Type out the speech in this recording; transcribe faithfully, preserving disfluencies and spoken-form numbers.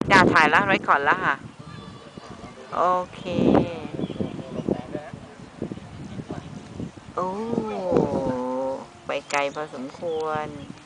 จะถ่ายแล้วไว้ก่อนแล้วค่ะโอเคโอ้ไปไกลพอสมควร